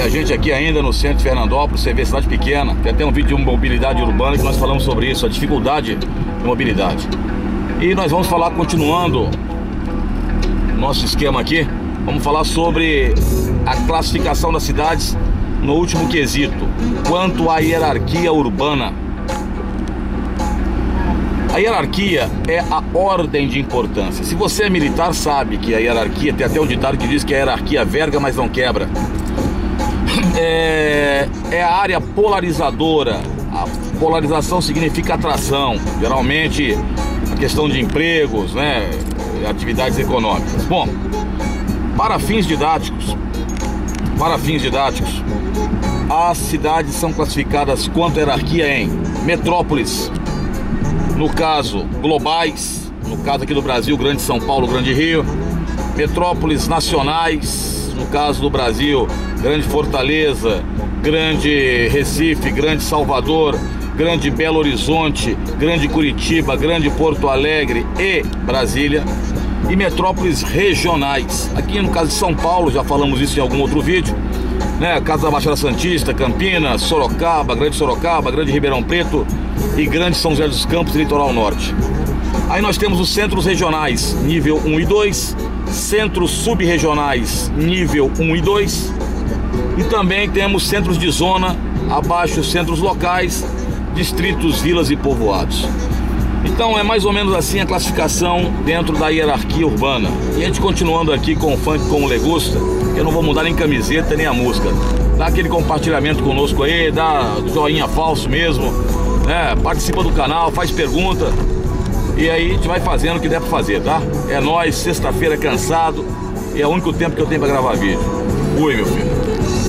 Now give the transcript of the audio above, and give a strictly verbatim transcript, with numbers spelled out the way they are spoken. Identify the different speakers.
Speaker 1: a gente aqui ainda no centro de Fernandópolis, você vê cidade pequena. Tem até um vídeo de mobilidade urbana que nós falamos sobre isso, a dificuldade de mobilidade. E nós vamos falar, continuando nosso esquema aqui, vamos falar sobre a classificação das cidades no último quesito, quanto à hierarquia urbana. A hierarquia é a ordem de importância. Se você é militar, sabe que a hierarquia, tem até um ditado que diz que a hierarquia verga, mas não quebra. É, é a área polarizadora. A polarização significa atração. Geralmente, a questão de empregos, né, atividades econômicas. Bom, para fins didáticos, para fins didáticos, as cidades são classificadas quanto à hierarquia em metrópoles, no caso globais, no caso aqui do Brasil, Grande São Paulo, Grande Rio, metrópoles nacionais, no caso do Brasil, Grande Fortaleza, Grande Recife, Grande Salvador, Grande Belo Horizonte, Grande Curitiba, Grande Porto Alegre e Brasília, e metrópoles regionais. Aqui no caso de São Paulo, já falamos isso em algum outro vídeo, né? Caso da Baixada Santista, Campinas, Sorocaba, Grande Sorocaba, Grande Ribeirão Preto e Grande São José dos Campos, Litoral Norte. Aí nós temos os centros regionais, nível um e dois, centros subregionais, nível um e dois, e também temos centros de zona, abaixo centros locais, distritos, vilas e povoados. Então é mais ou menos assim a classificação dentro da hierarquia urbana. E a gente continuando aqui com o funk como le gusta, eu não vou mudar nem camiseta nem a música. Dá aquele compartilhamento conosco aí, dá joinha falso mesmo, né? Participa do canal, faz pergunta, e aí a gente vai fazendo o que der pra fazer, tá? É nóis, sexta-feira cansado, e é o único tempo que eu tenho pra gravar vídeo. Fui, meu filho.